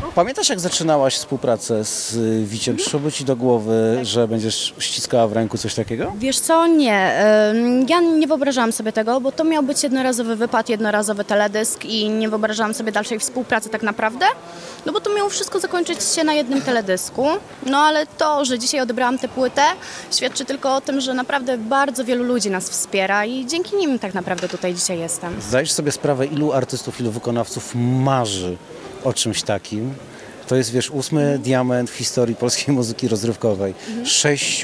Pamiętasz, jak zaczynałaś współpracę z Wiciem? Przyszło ci do głowy, że będziesz ściskała w ręku coś takiego? Wiesz co, nie. Ja nie wyobrażałam sobie tego, bo to miał być jednorazowy wypad, jednorazowy teledysk i nie wyobrażałam sobie dalszej współpracy tak naprawdę, no bo to miało wszystko zakończyć się na jednym teledysku. No ale to, że dzisiaj odebrałam tę płytę, świadczy tylko o tym, że naprawdę bardzo wielu ludzi nas wspiera i dzięki nim tak naprawdę tutaj dzisiaj jestem. Zdajesz sobie sprawę, ilu artystów, ilu wykonawców marzy o czymś takim? To jest, wiesz, 8. diament w historii polskiej muzyki rozrywkowej. 6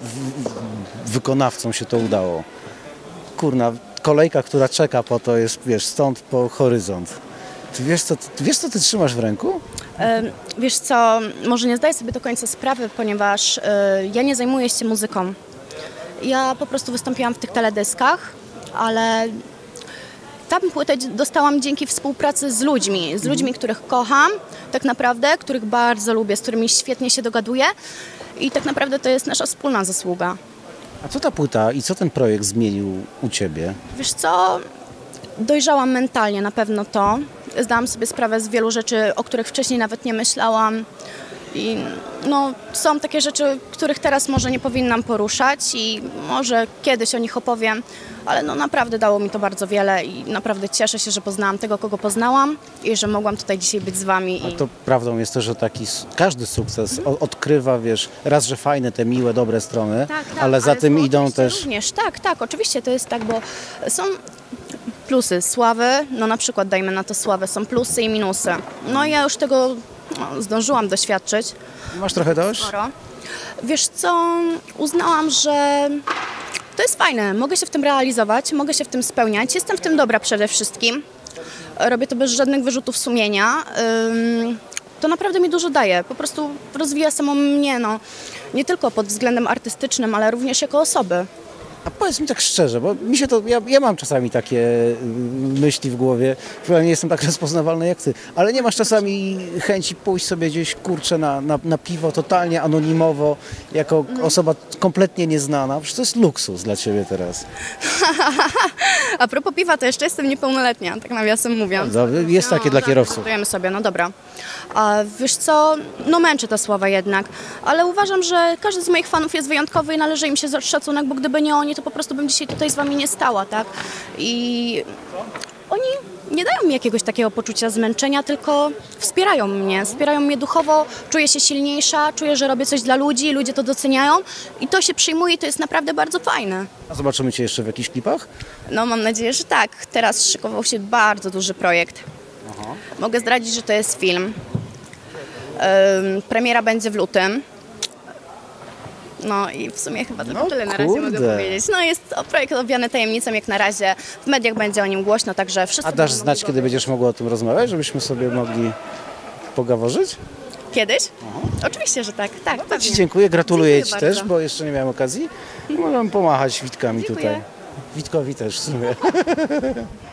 wykonawcom się to udało. Kurna, kolejka, która czeka po to jest, wiesz, stąd po horyzont. Ty wiesz, co ty trzymasz w ręku? Wiesz co, może nie zdaję sobie do końca sprawy, ponieważ ja nie zajmuję się muzyką. Ja po prostu wystąpiłam w tych teledyskach, ale tę płytę dostałam dzięki współpracy z ludźmi, których kocham, tak naprawdę, których bardzo lubię, z którymi świetnie się dogaduję i tak naprawdę to jest nasza wspólna zasługa. A co ta płyta i co ten projekt zmienił u ciebie? Wiesz co, dojrzałam mentalnie na pewno to. Zdałam sobie sprawę z wielu rzeczy, o których wcześniej nawet nie myślałam. I no, są takie rzeczy, których teraz może nie powinnam poruszać i może kiedyś o nich opowiem, ale no naprawdę dało mi to bardzo wiele i naprawdę cieszę się, że poznałam tego, kogo poznałam i że mogłam tutaj dzisiaj być z wami. A to prawdą jest to, że każdy sukces odkrywa, wiesz, raz, że fajne, te miłe, dobre strony, ale za tym idą też... Również, tak, oczywiście to jest tak, bo są plusy sławy, no na przykład dajmy na to sławę, są plusy i minusy. No i ja już tego zdążyłam doświadczyć. Masz trochę dość? Sporo. Wiesz co, uznałam, że to jest fajne, mogę się w tym realizować, mogę się w tym spełniać, jestem w tym dobra przede wszystkim. Robię to bez żadnych wyrzutów sumienia. To naprawdę mi dużo daje, po prostu rozwija samą mnie, no, nie tylko pod względem artystycznym, ale również jako osoby. A powiedz mi tak szczerze, bo mi się to, ja mam czasami takie myśli w głowie, chyba nie jestem tak rozpoznawalny jak ty, ale nie masz czasami chęci pójść sobie gdzieś, kurczę, na piwo totalnie anonimowo, jako osoba kompletnie nieznana? Przecież to jest luksus dla ciebie teraz. A propos piwa, to jeszcze jestem niepełnoletnia, tak nawiasem mówiąc. Jest takie dla kierowców. Żartujemy sobie, no dobra. A wiesz co, no męczy ta sława jednak, ale uważam, że każdy z moich fanów jest wyjątkowy i należy im się szacunek, bo gdyby nie oni, to po prostu bym dzisiaj tutaj z wami nie stała, tak? I oni nie dają mi jakiegoś takiego poczucia zmęczenia, tylko wspierają mnie duchowo, czuję się silniejsza, czuję, że robię coś dla ludzi, ludzie to doceniają i to się przyjmuje i to jest naprawdę bardzo fajne. A zobaczymy cię jeszcze w jakichś klipach? No mam nadzieję, że tak. Teraz szykował się bardzo duży projekt. Aha. Mogę zdradzić, że to jest film. Premiera będzie w lutym. No i w sumie chyba tylko tyle na razie mogę powiedzieć. No jest projekt owiany tajemnicą jak na razie. W mediach będzie o nim głośno, także wszyscy... A dasz znać, kiedy będziesz mogła o tym rozmawiać, żebyśmy sobie mogli pogaworzyć? Kiedyś? Oczywiście, że tak. Tak, No ci dziękuję, gratuluję ci też, bo jeszcze nie miałem okazji. Możemy pomachać Witkami tutaj. Witkowi też w sumie.